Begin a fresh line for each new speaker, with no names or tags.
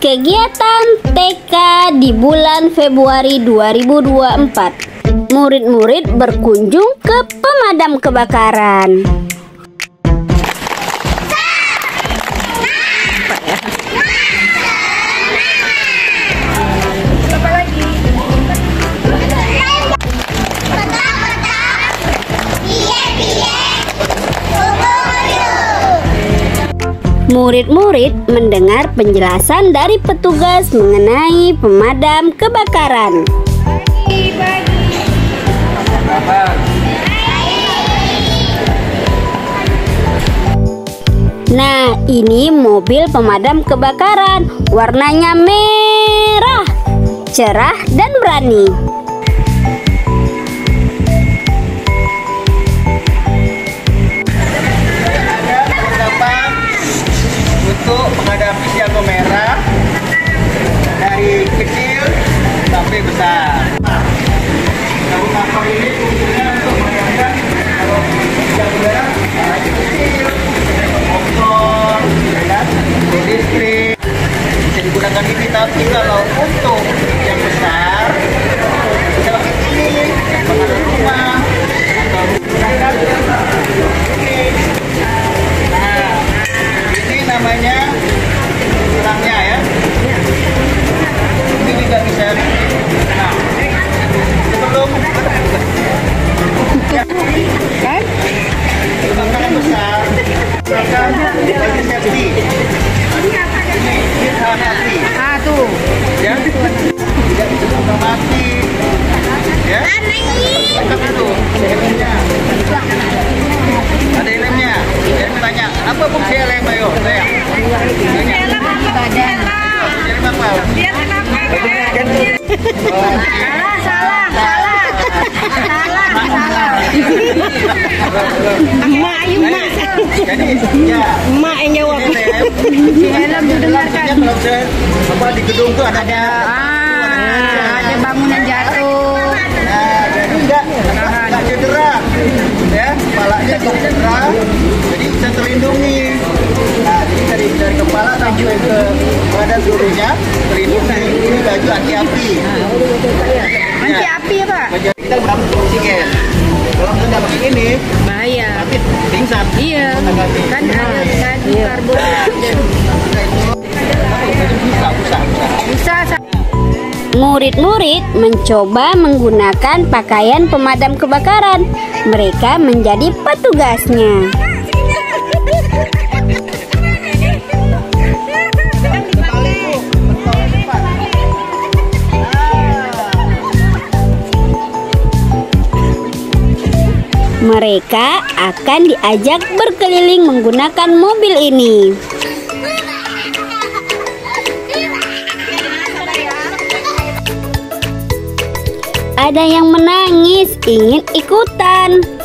Kegiatan TK di bulan Februari 2024. Murid-murid berkunjung ke pemadam kebakaran. Murid-murid mendengar penjelasan dari petugas mengenai pemadam kebakaran. Nah, ini mobil pemadam kebakaran. Warnanya merah, cerah dan berani.
Untuk menghadapi siaga merah dari kecil sampai besar. Tabung kapal ini fungsinya untuk mengingatkan kalau siaga merah dari kecil, motor, listrik bisa digunakan ini. Tapi kalau untuk yang besar bisa pakai ini, pengaruh rumah atau menggunakan ini. Namanya tulangnya ya. Ini juga bisa. Nah, sebelum kan kebakaran besar, silakan bagi safety. Ini tahan api.
Tuh.
Ya. Tidak bisa mati. Ya. Lengkap itu. Helmnya. Ada helmnya. Saya tanya, apa fungsi helm, ayo? Saya.
Helm di badan.
Helm apa?
Biar kenapa? Salah. Emak.
Jadi, ya.
Emak yang jawab. Helm didengarkan.
Kalau saya apa di gedung tuh ada
bangunan jatuh.
Nah, jadi enggak cedera. Ya, kepalanya enggak cedera. Jadi bisa terlindungi. Nah, jadi dari kepala sampai ke badan seluruhnya terlindungi. Ini baju anti api.
Anti api ya, Pak?
Baju kita berapa oksigen. Kalau kita nggak pakai ini,
Bahaya.
tapi pingsan.
Iya. Kan ada karbon. Bisa.
Murid-murid mencoba menggunakan pakaian pemadam kebakaran. Mereka menjadi petugasnya. Mereka akan diajak berkeliling menggunakan mobil ini. Ada yang menangis ingin ikutan.